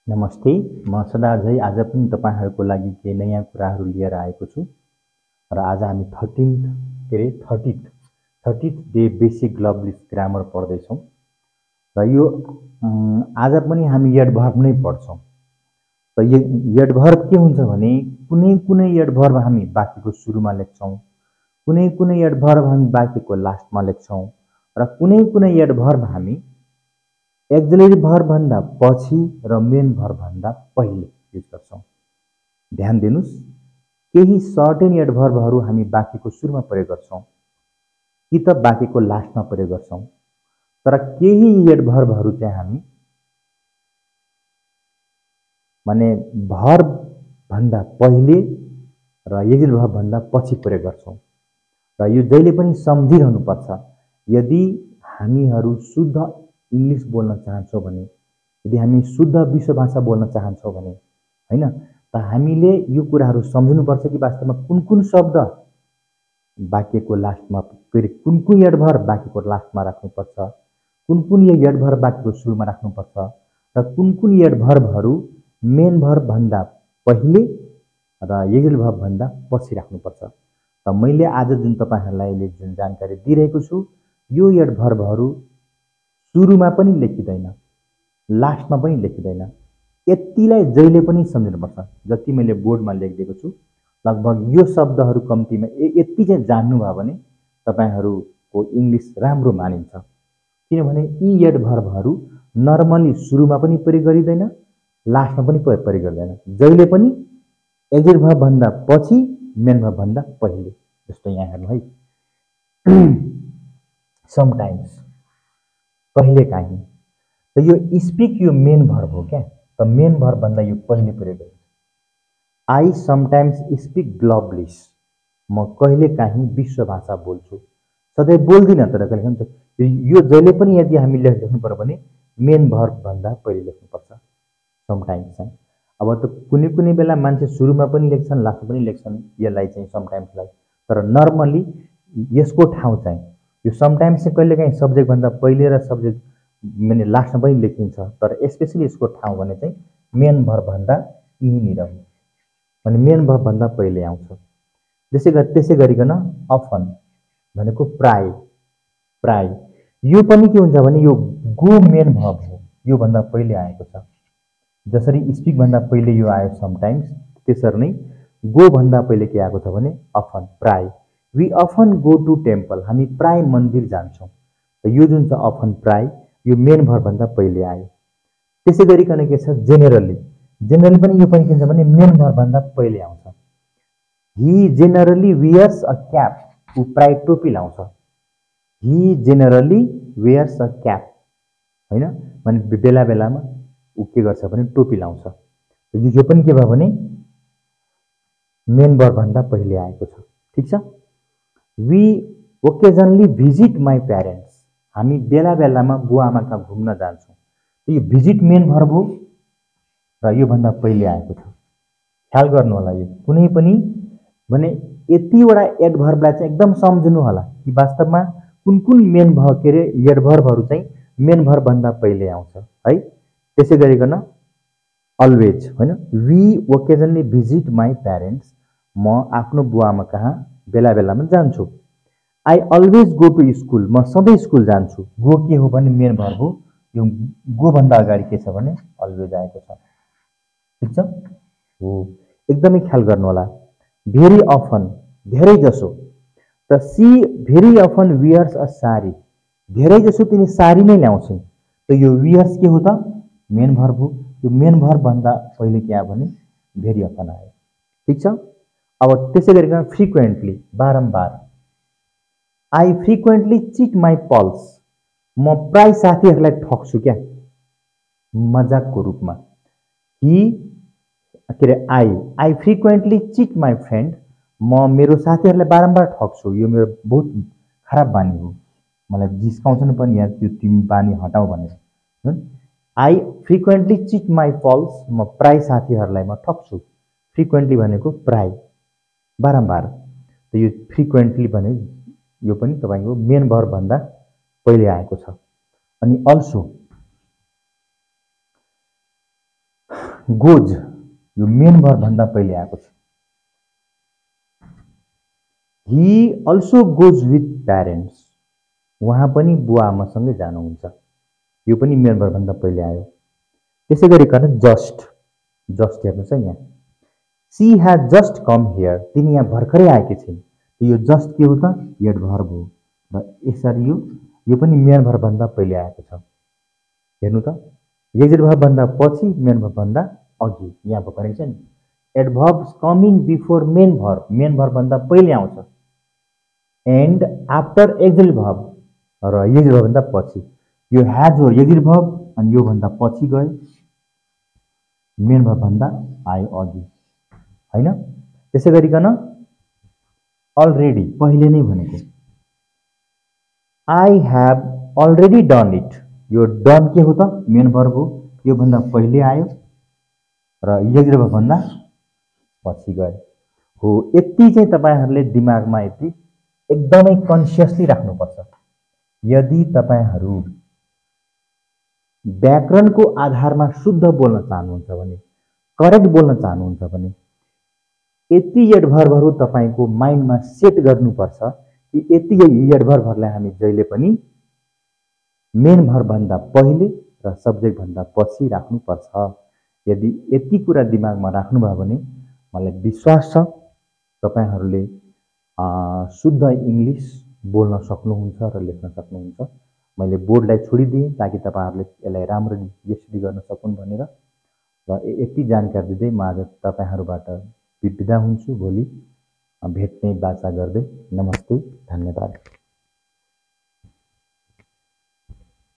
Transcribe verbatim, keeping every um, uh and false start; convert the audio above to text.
नमस्ते, म सदा झै आज पनि तपाईहरुको लागि केही नयाँ कुराहरु लिएर आएको छु र आज हामी थर्टीन्थ के रे थर्टीथ थर्टीथ डे बेसिक ग्लोबलिस ग्रामर पढ्दै छौं र यो आज पनि हामी एडभर्ब नै पढ्छौं। त यो एडभर्ब के हुन्छ भने कुनै कुनै एडभर्ब हामी वाक्यको सुरुमा लेख्छौं, कुनै कुनै एडभर्ब हामी वाक्यको लास्टमा लेख्छौं र कुनै कुनै एडभर्ब हामी एक्जिलरी भर्ब भन्दा पछि र मेन भर्ब भन्दा पहिले युज गर्छौं। ध्यान दिनुस्, केही सर्टेन एडभर्बहरु हामी वाक्यको सुरुमा प्रयोग गर्छौं कि त वाक्यको लास्टमा प्रयोग गर्छौं, तर केही एडभर्बहरु चाहिँ हामी माने भर्ब भन्दा पहिले र एक्जिलरी भर्ब भन्दा पछि प्रयोग गर्छौं र यो जहिले पनि सम्झिरहनु पर्छ। यदि हामीहरु शुद्ध इंग्लिश बोल्न चाहन्छौं भने, यदि हामी शुद्ध विश्व भाषा बोल्न चाहन्छौं भने हैन त हामीले यो कुराहरु सम्झिनु पर्छ कि वास्तवमा कुन कुन शब्द वाक्यको लास्टमा, फेरि कुन कुन एडभर्ब वाक्यको लास्टमा राख्नु पर्छ, कुन कुन एडभर्ब वाक्यको सुरुमा राख्नु पर्छ र कुन कुन एडभर्बहरु मेन भर्ब भन्दा पहिले र एक्जिलरी भर्ब भन्दा पछि राख्नु पर्छ। त मैले आज जुन तपाईहरुलाई जुन जानकारी दिइरहेको छु, यो एडभर्बहरु सुरुमा पनि लेखिदैन, लास्टमा पनि लेखिदैन। यतिलाई जहिले पनि सम्झिनुपर्छ। जति मैले बोर्डमा लेखिदिएको छु, लगभग यो शब्दहरु कम्तीमा यति चाहिँ जान्नु भयो भने तपाईहरुको इंग्लिश राम्रो मानिन्छ। किनभने यी एडभर्बहरु नर्मली सुरुमा पनि प्रयोग गरिदैन, लास्टमा पनि प्रयोग गरिदैन। जहिले पनि एक्जिलरी भर्ब भन्दा पछि, मेन भर्ब भन्दा पहिले। जस्तो यहाँ हेर्नु है, समटाइम्स पहिले काहीँ। त यो स्पीक यो मेन भर्ब हो क्या, त मेन भर्ब भन्दा यो पहिले प्रयोग गरिन्छ। आई समटाइम्स स्पीक ग्लोबलिस, म कहिले काहीँ विश्व भाषा बोल्छु, सधैँ बोल्दिन तर कहिले हुन्छ। यो जहिले पनि यदि हामी लेख्नु पर्यो भने मेन भर्ब भन्दा पहिले लेख्नु पर्छ समटाइम्स चाहिँ। अब त कुनै कुनै बेला मान्छे सुरुमा पनि लेख्छन्, लास्टमा पनि लेख्छन् यसलाई चाहिँ समटाइम्सलाई, तर नर्मली यसको ठाउँ चाहिँ यो समटाइम्स चाहिँ कहिलेकाहीँ सब्जेक्ट भन्दा पहिले र सब्जेक्ट माने लास्टमा पनि लेखिन्छ, तर स्पेशली यसको ठाउँ भने चाहिँ मेन भर्ब भन्दा यहीँनिर हो, अनि मेन भर्ब भन्दा पहिले आउँछ। त्यसै गरी त्यसै गरिकन अफन भनेको प्राय प्राय यो पनि के हुन्छ भने यो गो मेन भर्ब हो, यो भन्दा पहिले आएको छ। जसरी स्पीक भन्दा पहिले यो आयो समटाइम्स, त्यसरी नै गो भन्दा पहिले के आएको छ भने अफन प्राय। We often go to temple, हामी प्राय मन्दिर जान्छौं। त यो जुन छ अफन प्राय, यो मेन भर्ब भन्दा पहिले आयो। त्यसै गरिकन के छ जेनरली, जेनरली पनि यो पनि के हुन्छ भने मेन भर्ब भन्दा पहिले आउँछ। He generally wears a cap, उ प्राय टोपी लाउँछ। He generally wears a cap हैन, माने बेला बेलामा उ के गर्छ भने टोपी लाउँछ। यो पनि के भयो भने मेन भर्ब भन्दा पहिले आएको छ। ठीक छ। We occasionally visit my parents, हामी बेला बेलामा बुवा आमा कहाँ घुम्न जान्छौं। यो भिजिट मेन भर्ब हो र यो भन्दा पहिले आएको छ। ख्याल गर्नु होला, यो कुनै पनि भने यतिवटा एडभर्बलाई चाहिँ एकदम सम्झनु होला कि वास्तवमा कुन कुन मेन भर्ब के रे एडभर्बहरु चाहिँ मेन भर्ब भन्दा पहिले आउँछ है। त्यसै गरिकन अलवेज हैन, we occasionally visit my parents, म आफ्नो बुवा आमा कहाँ बेला बेलामा जान्छु। I always go to school, म सधैँ स्कुल जान्छु। गो के हो भने मेन भर्ब हो, यो गो भन्दा अगाडि के छ भने अलवेज आएको छ। ठीक छ हो, एकदमै ख्याल गर्नु होला। भेरी अफन धेरै जसो, त she very often wears a sari, धेरै जसो तिनी सारी नै ल्याउँछिन्। त यो वियर्स के हो त मेन भर्ब हो, यो मेन भर्ब भन्दा पहिले के आयो भने भेरी अफन आयो। ठीक छ। अब त्यसै गरिकन फ्रिक्वेन्टली बारम्बार, I frequently cheat my pals, म प्राय साथीहरुलाई ठग्छु क्या मजाकको रूपमा। ही के रे I I frequently cheat my friend, म मेरो साथीहरुलाई बारम्बार ठग्छु। यो मेरो बहुत खराब बानी हो, मलाई जिस्काउँछन् पनि यार त्यो तिमी बानी हटाऊ भनेर। I frequently cheat my pals, म प्राय साथीहरुलाई म ठग्छु। फ्रिक्वेन्टली भनेको प्राय बारम्बार। त यो फ्रिक्वेन्टली भने यो पनि तपाईको मेन भर्ब भन्दा पहिले आएको छ। अनि अल्सो गोज यो मेन भर्ब भन्दा पहिले आएको छ। He also goes with parents, उहाँ पनि बुवा आमासँगै जानुहुन्छ, यो पनि मेन भर्ब भन्दा पहिले आयो। त्यसै गरिकन जस्ट जस्ट हेर्नुहोस् है यहाँ, she has just come here, तिनी यहाँ भर्खरै आएकी छिन्, यो जस्ट के हो त एडभर्ब हो र यसरी यो यो पनि मेन भर्ब भन्दा पहिले आएको छ। हेर्नु त एडजेक्टिभ भर्ब भन्दा पछि मेन भर्ब भन्दा अघि यहाँ भर्खरै छ नि, adverbs coming before main verb, main verb भन्दा पहिले आउँछ, एन्ड आफ्टर एडजेक्टिभ भर्ब र एडजेक्टिभ भर्ब भन्दा पछि। यो ह्याज हो एडजेक्टिभ भर्ब अनि यो भन्दा पछि गयो, मेन भर्ब भन्दा आयो अघि हैन। त्यसै गरिकन अलरेडी पहिले नै भनेको, I have already done it, यो डन के हो त मेन भर्ब हो, यो भन्दा पहिले आयो र एडजेक्टिभ भर्ब भन्दा पछि गयो हो। यति चाहिँ तपाईहरुले दिमागमा यति एकदमै कन्सियसली राख्नुपर्छ। यदि तपाईहरु व्याकरणको आधारमा शुद्ध बोल्न चाहनुहुन्छ भने, करेक्ट बोल्न चाहनुहुन्छ भने यति एडभर्बहरु तपाईको माइन्डमा सेट गर्नुपर्छ कि यति एडभर्बहरुलाई हामी जहिले पनि मेन भर्ब भन्दा पहिले र सब्जेक्ट भन्दा पछि राख्नुपर्छ। यदि यति कुरा दिमागमा राख्नुभयो भने मलाई विश्वास छ तपाईहरुले शुद्ध इंग्लिश बोल्न सक्नुहुन्छ र लेख्न सक्नुहुन्छ। मैले बोर्डलाई छोडिदिएँ ताकि तपाईहरुले यसलाई राम्ररी यसरी गर्न सकुन् भनेर, र यति जानकारी दिँदै म आज तपाईहरुबाट बिदा हुन्छु। भोलि भेट्ने बाचा गर्दै, नमस्ते, धन्यवाद।